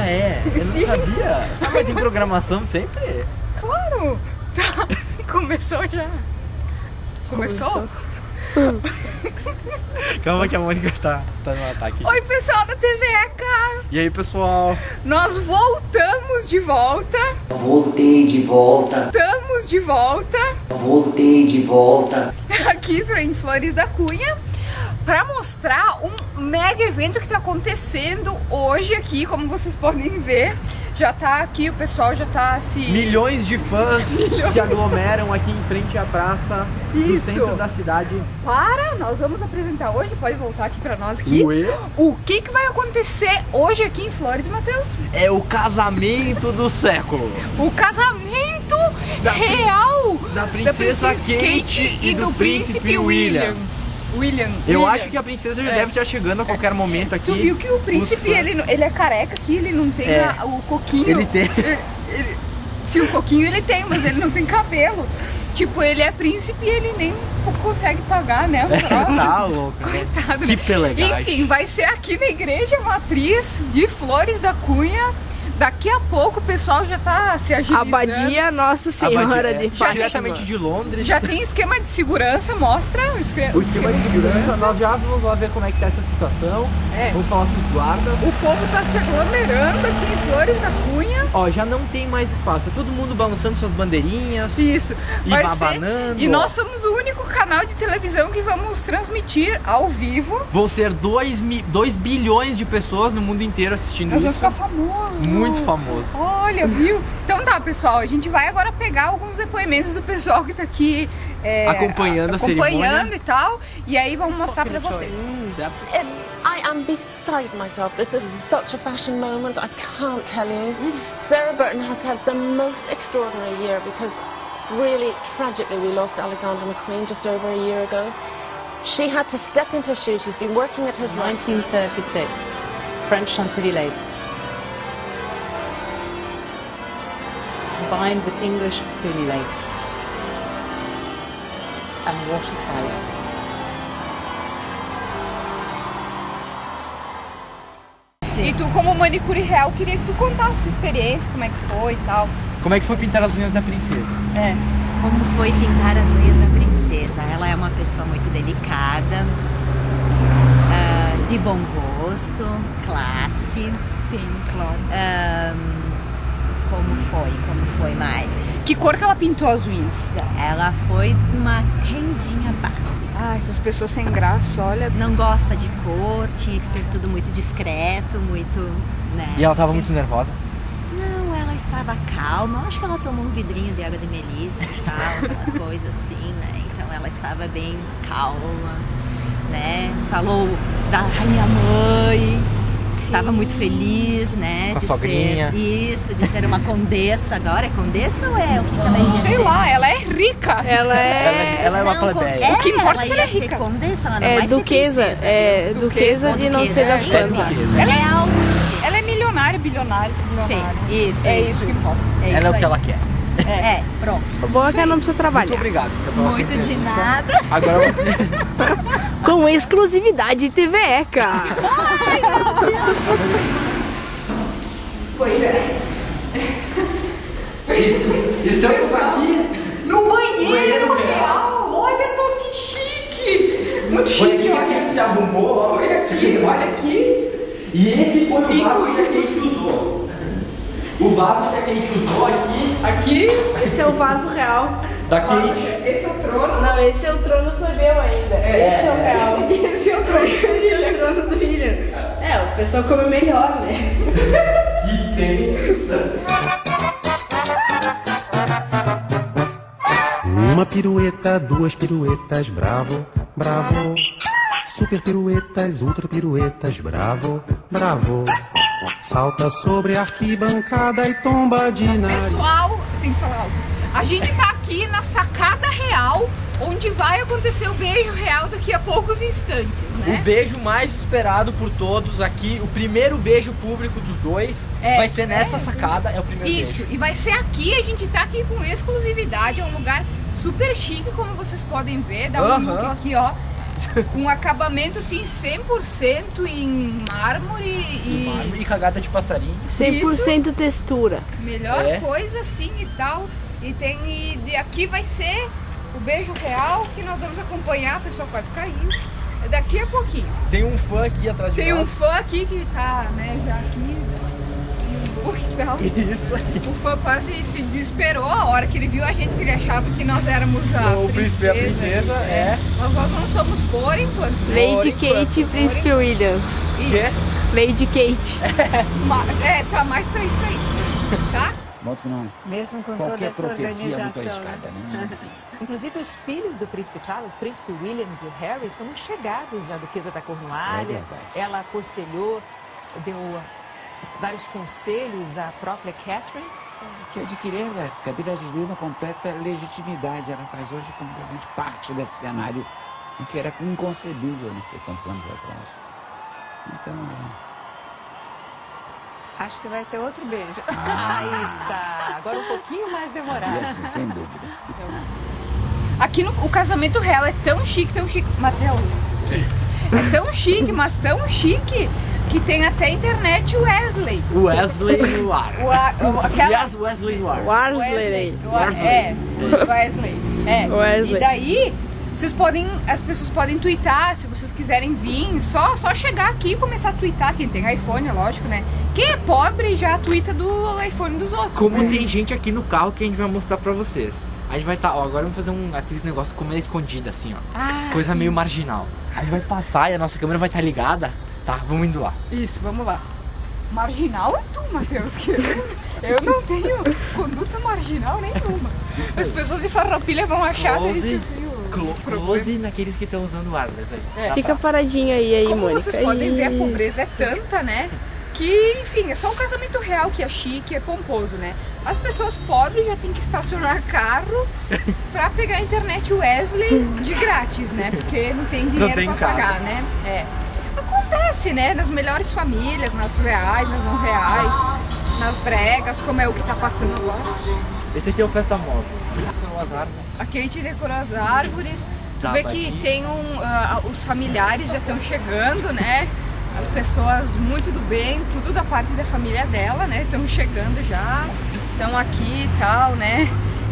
Ah, é? Eu não sabia. Ah, mas tem programação sempre? Claro! Tá. Começou já. Começou? Calma que a Mônica tá no ataque. Oi, pessoal da TV ECA! E aí, pessoal? Nós voltamos de volta. Voltei de volta. Estamos de volta. Voltei de volta. Aqui em Flores da Cunha, para mostrar um mega evento que está acontecendo hoje aqui, como vocês podem ver. Já tá aqui, o pessoal já tá se... Milhões de fãs se aglomeram aqui em frente à praça do centro da cidade. Nós vamos apresentar hoje, pode voltar aqui pra nós aqui. Ué? O que vai acontecer hoje aqui em Flores, Matheus? É o casamento do século. O casamento real da princesa Kate e do príncipe William. Eu acho que a princesa já deve estar chegando a qualquer momento aqui. Tu viu que o príncipe, ele é careca aqui, ele não tem o coquinho. Ele tem. Se o coquinho ele tem, mas ele não tem cabelo. Tipo, ele é príncipe e ele nem consegue pagar, né? Tá louco. Coitado, que né? pelegante. Enfim, vai ser aqui na igreja matriz de Flores da Cunha. Daqui a pouco o pessoal já tá se agilizando. Abadia Nossa Senhora de Fátima. Diretamente de Londres. Já tem esquema de segurança, mostra o esquema de segurança. Nós já vamos lá ver como é que tá essa situação. Vamos falar com os guardas. O povo tá se aglomerando aqui em Flores da Cunha. Ó, já não tem mais espaço. É todo mundo balançando suas bandeirinhas. Isso. E abanando. E nós somos o único canal de televisão que vamos transmitir ao vivo. Vão ser 2 bilhões de pessoas no mundo inteiro assistindo isso. Nós vamos ficar famosos. Muito famoso. Olha, viu? Então tá, pessoal, a gente vai agora pegar alguns depoimentos do pessoal que tá aqui acompanhando a cerimônia e tal, e aí vamos mostrar pra vocês. Certo? I am beside myself. This is such a fashion moment. I can't tell you. Sarah Burton has had the most extraordinary year because really, tragically, we lost Alexander McQueen just over a year ago. She had to step into her shoes. She's been working at his 1936. French Chantilly lace. Combined with English Cooney lace. And watertight. E tu, como manicure real, queria que tu contasse a tua experiência, como é que foi e tal. Como é que foi pintar as unhas da princesa? Como foi pintar as unhas da princesa? Ela é uma pessoa muito delicada, de bom gosto, classe. Sim, claro. Como foi mais? Que cor que ela pintou as unhas? Ela foi uma rendinha básica. Ah, essas pessoas sem graça, olha. Não gosta de cor, tinha que ser tudo muito discreto, muito, né? E ela tava muito nervosa? Não, ela estava calma. Eu acho que ela tomou um vidrinho de água de melissa e tal, aquela coisa assim, né? Então ela estava bem calma, né? Falou da minha mãe. Estava muito feliz, né? Com a sogrinha. De ser uma condessa agora. É condessa ou é o que ela ia Sei lá, ela é rica. Ela é uma plebeia. O que importa é que ela é ser rica. Condessa, ela não É vai duquesa, ser princesa, duquesa de não sei das quantas. Ela é algo. Ela é milionária, bilionária. Sim, isso. É isso que importa. Ela é o que ela quer. Pronto. O bom é que ela não precisa trabalhar. Muito obrigado. Muito de nada. Agora você... Com exclusividade TV ECA. Pois é. Estamos aqui No banheiro real. Olha só que chique. Muito chique. Foi aqui que a Kate se arrumou. Foi aqui, olha aqui. E esse foi o vaso que a Kate usou. O vaso que a Kate usou aqui. Esse é o vaso real. Da Kate. Esse é o trono. Não, esse é o trono plebeu ainda. Esse é o real. Esse é o trono. Esse é o trono do William. O pessoal come melhor, né? Que tensa. Uma pirueta, 2 piruetas, bravo, bravo. Super piruetas, ultra piruetas, bravo, bravo. Salta sobre a arquibancada e tomba de nariz. Pessoal, eu tenho que falar alto. A gente tá aqui na sacada real, onde vai acontecer o beijo real daqui a poucos instantes, né? O beijo mais esperado por todos aqui, o primeiro beijo público dos dois, vai ser nessa sacada, é o primeiro beijo. Isso, e vai ser aqui, a gente tá aqui com exclusividade, é um lugar super chique, como vocês podem ver, dá um look aqui, ó. Um acabamento assim 100% em mármore e cagada de passarinho. 100% textura. Melhor coisa assim e tal. E aqui vai ser o beijo real que nós vamos acompanhar. A pessoa quase caiu. É daqui a pouquinho. Tem um fã aqui atrás de nós. Tem um fã aqui que tá, né, já aqui. Isso aí. O fã quase se desesperou a hora que ele viu a gente, que ele achava que nós éramos o príncipe e a princesa. Nós não somos por enquanto. Lady Kate e Príncipe William. Isso. Lady Kate. Tá mais pra isso aí, tá? Mesmo com toda essa organização. Inclusive os filhos do príncipe Charles, o príncipe William e o Harry, são muito chegados à duquesa da Cornualha. Ela aconselhou, deu vários conselhos à própria Catherine. Que adquirir a Camila de uma completa legitimidade. Ela faz hoje completamente parte desse cenário que era inconcebível não sei quantos anos atrás. Então, acho que vai ter outro beijo. Aí está. Agora um pouquinho mais demorado. Sem dúvida. Aqui o casamento real é tão chique, Matheus. É tão chique, mas tão chique, que tem até internet Wesley. Wesley no ar. Wesley no ar. Wesley. E daí, as pessoas podem twittar, se vocês quiserem vir, só chegar aqui e começar a twittar. Quem tem iPhone, é lógico, né? Quem é pobre já twita do iPhone dos outros. Como tem gente aqui no carro que a gente vai mostrar pra vocês. A gente vai estar, agora vamos fazer aqueles negócios como é escondida, assim, ó. Coisa meio marginal. A gente vai passar e a nossa câmera vai estar ligada. Tá, vamos indo lá. Isso, vamos lá. Marginal é tu, Matheus, que eu não tenho conduta marginal nenhuma. As pessoas de Farroupilha vão achar close naqueles que estão usando wireless aí. Fica paradinho aí, Como Mônica. Vocês podem ver, a pobreza é tanta, né? Que, enfim, é só o casamento real que é chique, é pomposo, né? As pessoas pobres já tem que estacionar carro pra pegar a internet Wesley de grátis, né? Porque não tem dinheiro pra pagar, né? Acontece, né? Nas melhores famílias, nas reais, nas não reais, nas bregas, como é o que tá passando agora. Esse aqui é o Festa Móvel. As árvores. A Kate decorou as árvores. Tu vê que tem os familiares já estão chegando, né? As pessoas muito do bem, tudo da parte da família dela, né? Estão chegando já, estão aqui e tal, né?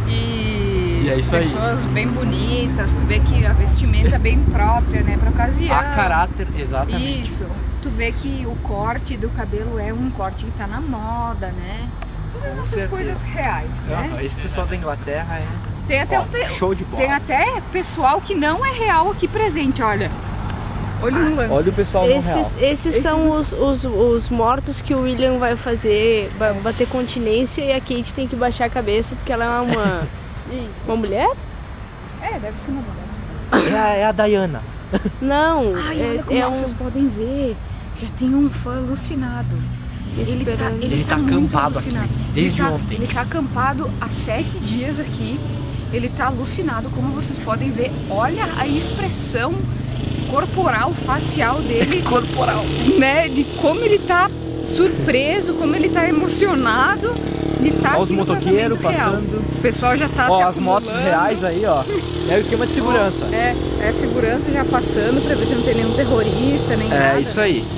E é isso pessoas bem bonitas, tu vê que a vestimenta é bem própria, né? Pra ocasião. A caráter, exatamente. Isso. Tu vê que o corte do cabelo é um corte que tá na moda, né? Todas essas coisas reais, né? Esse pessoal da Inglaterra tem até show de bola. Tem até pessoal que não é real aqui presente, olha. Olha no lance. Olha o pessoal no real. Esses são os mortos que o William vai fazer, vai bater continência, e a Kate tem que baixar a cabeça porque ela é uma mulher? Deve ser uma mulher. É a Diana. Não, olha como vocês podem ver, já tem um fã alucinado. Ele tá acampado aqui desde ontem. Ele tá acampado há 7 dias aqui. Ele tá alucinado, como vocês podem ver. Olha a expressão corporal, facial dele. Né? De como ele tá surpreso, como ele tá emocionado. Olha os motoqueiros passando. O pessoal já tá se acumulando. As motos reais aí, ó. É o esquema de segurança. É segurança já passando pra ver se não tem nenhum terrorista, nem nada. É isso aí.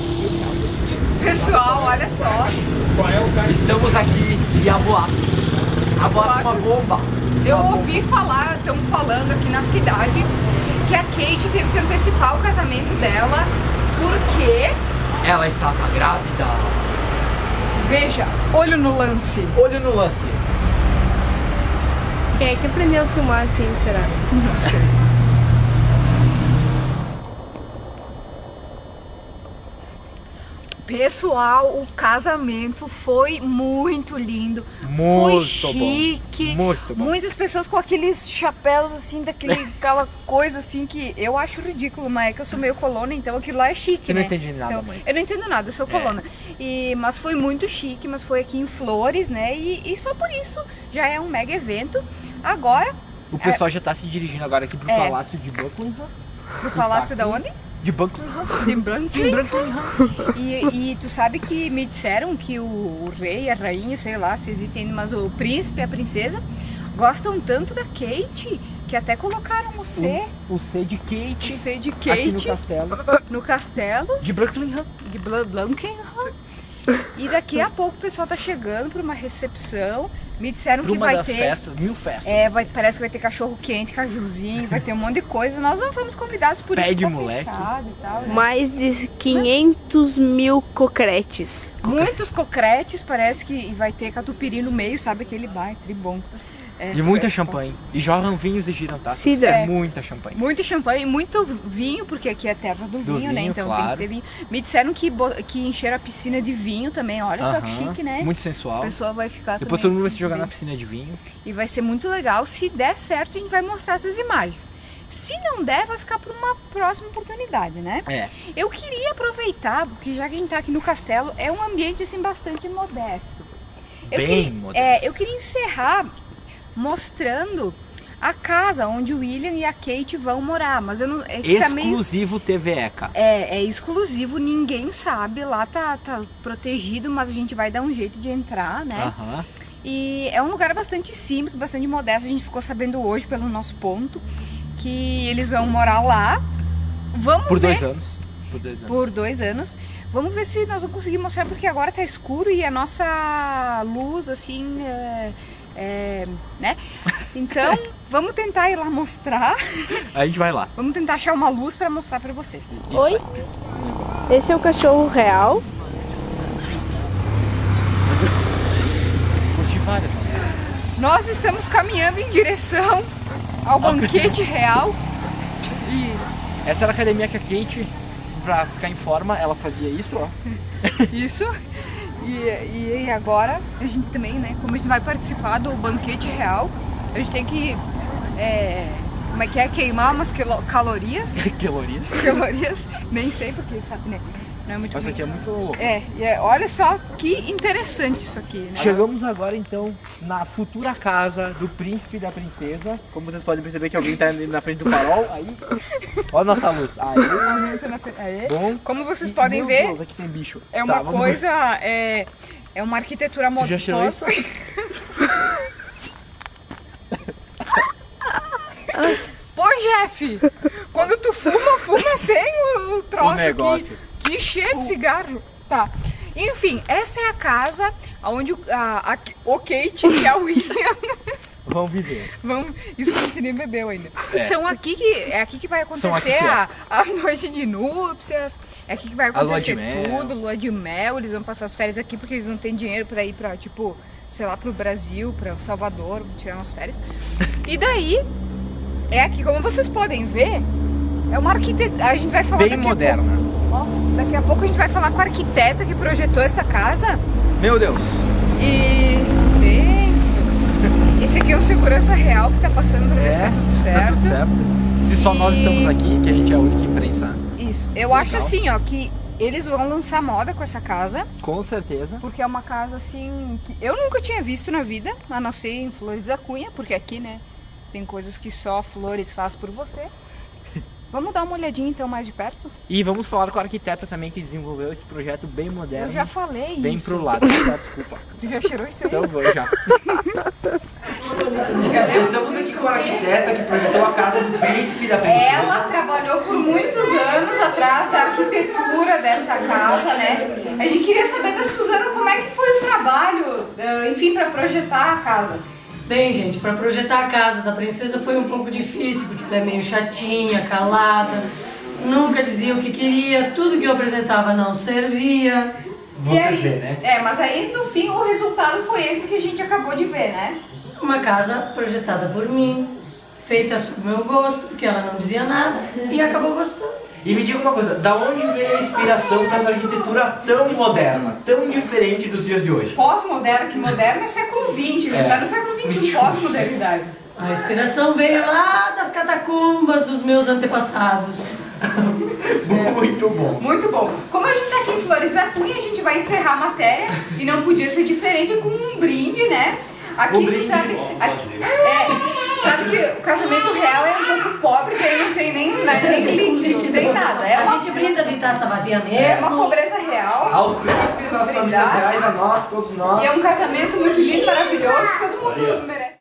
Pessoal, olha só. Estamos aqui em Aboatos. Aboatos é uma bomba. Eu ouvi falar, estão falando aqui na cidade, que a Kate teve que antecipar o casamento dela porque ela estava grávida. Veja, olho no lance. Olho no lance. Quem é que aprendeu a filmar assim, será? Não sei. Pessoal, o casamento foi muito lindo, foi chique, muito bom. Muitas pessoas com aqueles chapéus assim, aquela coisa assim que eu acho ridículo, mas é que eu sou meio colona, então aquilo lá é chique, Você né? não entende nada, então, mãe. Eu não entendo nada, eu sou colona. Mas foi muito chique, mas foi aqui em Flores, né? E só por isso já é um mega evento. Agora... O pessoal já tá se dirigindo agora aqui pro Palácio de Buckingham. Pro Palácio da onde? De Buckingham. De Buckingham. E tu sabe que me disseram que o rei, a rainha, sei lá se existe ainda, mas o príncipe e a princesa gostam tanto da Kate que até colocaram o C. O C de Kate. O C de Kate. Aqui no castelo. No castelo. De Buckingham. De Buckingham. E daqui a pouco o pessoal tá chegando para uma recepção. Me disseram que vai ter festas, 1000 festas. Parece que vai ter cachorro quente, cajuzinho, vai ter um monte de coisa. Nós não fomos convidados por isso. Pé de moleque. E tal, né? Mais de 500 mil cocretes. Muitos cocretes, parece que vai ter catupiry no meio, sabe aquele bar, tribom. E muita champanhe. E jorram vinhos e giram taças. Cidra. Muita champanhe. Muito champanhe, muito vinho, porque aqui é terra do vinho, né? Então claro. tem que ter vinho. Me disseram que encheram a piscina de vinho também. Olha só que chique, né? Muito sensual. A pessoa vai ficar Depois todo mundo vai se jogar na piscina de vinho. E vai ser muito legal. Se der certo, a gente vai mostrar essas imagens. Se não der, vai ficar para uma próxima oportunidade, né? Eu queria aproveitar, porque já que a gente tá aqui no castelo, é um ambiente assim bastante modesto. Modesto. Eu queria encerrar mostrando a casa onde o William e a Kate vão morar, mas eu não... Exclusivo TVECA. É exclusivo, ninguém sabe, lá tá protegido, mas a gente vai dar um jeito de entrar, né? E é um lugar bastante simples, bastante modesto, a gente ficou sabendo hoje pelo nosso ponto que eles vão morar lá. Vamos Por ver... 2 anos. Por 2 anos. Vamos ver se nós vamos conseguir mostrar, porque agora tá escuro e a nossa luz, assim... né? Então, vamos tentar ir lá mostrar. A gente vai lá. Vamos tentar achar uma luz para mostrar para vocês. Oi? Esse é o cachorro real. Curti várias. Nós estamos caminhando em direção ao banquete real. E essa era a academia que a Kate, pra ficar em forma, ela fazia isso, ó. Isso. E agora a gente também, né, como a gente vai participar do banquete real, a gente tem que, como é que é, queimar umas calorias. Calorias, nem sei porque, sabe, né, não é muito... Isso aqui é muito... olha só que interessante isso aqui, né? Chegamos agora, então, na futura casa do príncipe e da princesa. Como vocês podem perceber que alguém tá na frente do farol, aí... Olha a nossa luz. Aí. Bom. Como vocês podem ver, Deus, aqui tem bicho. É uma coisa, é uma arquitetura moderna. Já cheirou isso? Pô, Jeff, quando tu fuma sem o troço o negócio. Aqui. Que cheiro de cigarro. Tá. Enfim, essa é a casa onde o Kate e a William vão viver. Isso que a gente nem bebeu ainda. É aqui que vai acontecer a noite de núpcias. É aqui que vai acontecer tudo, lua de mel. Eles vão passar as férias aqui porque eles não têm dinheiro pra ir pra, tipo, sei lá, pro Brasil, pra Salvador, tirar umas férias. E daí, é aqui, como vocês podem ver, é uma arquitetura. A gente vai falar bem moderna. Daqui a pouco a gente vai falar com a arquiteta que projetou essa casa. Meu Deus! E... penso. Esse aqui é um segurança real que tá passando pra ver se tá tudo certo. Tá tudo certo. Se só nós estamos aqui, que a gente é a única imprensa. Isso. Eu acho assim, ó, que eles vão lançar moda com essa casa. Com certeza. Porque é uma casa assim que eu nunca tinha visto na vida, a não ser em Flores da Cunha, porque aqui, né, tem coisas que só Flores faz por você. Vamos dar uma olhadinha então mais de perto? E vamos falar com a arquiteta também que desenvolveu esse projeto bem moderno. Eu já falei bem isso. Bem pro lado, tá? Desculpa. Tu já cheirou isso aí? Então vou já. Estamos aqui com a arquiteta que projetou a casa do príncipe e da princesa. Ela trabalhou por muitos anos atrás da arquitetura dessa casa, né? A gente queria saber da Suzana como é que foi o trabalho, enfim, para projetar a casa. Bem, gente, para projetar a casa da princesa foi um pouco difícil, porque ela é meio chatinha, calada, nunca dizia o que queria, tudo que eu apresentava não servia. Vocês vêem, né? Mas aí no fim o resultado foi esse que a gente acabou de ver, né? Uma casa projetada por mim, feita sob meu gosto, porque ela não dizia nada e acabou gostando. E me diga uma coisa, da onde veio a inspiração para essa arquitetura tão moderna, tão diferente dos dias de hoje? Pós-moderna, que moderna é século XX, tá no século XXI, pós-modernidade. A inspiração veio lá das catacumbas dos meus antepassados. Muito bom. Muito bom. Como a gente tá aqui em Flores da Cunha, a gente vai encerrar a matéria e não podia ser diferente com um brinde, né? Aqui tu sabe... sabe que o casamento real é um pouco pobre, daí não tem nem líquido, não tem nada. A gente brinda de taça vazia mesmo. É uma pobreza real. Aos príncipes, às famílias reais, a nós, todos nós. E é um casamento muito lindo, maravilhoso, que todo mundo merece.